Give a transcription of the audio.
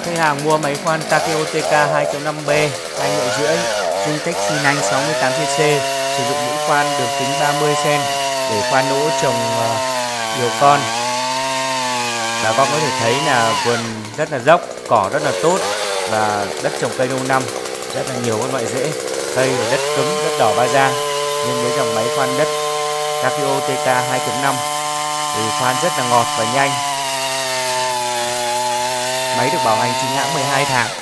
Khách hàng mua máy khoan Takeo TK 2.5B 2,5 dung tích xi nanh 68cc, sử dụng mũi khoan đường kính 30cm để khoan đỗ trồng nhiều con. Bà con có thể thấy là vườn rất là dốc, cỏ rất là tốt và đất trồng cây lâu năm, rất là nhiều các loại rễ. Cây là đất cứng, đất đỏ Ba Giang, nhưng với dòng máy khoan đất Takeo TK 2.5 thì khoan rất là ngọt và nhanh. Máy được bảo hành chính hãng 12 tháng.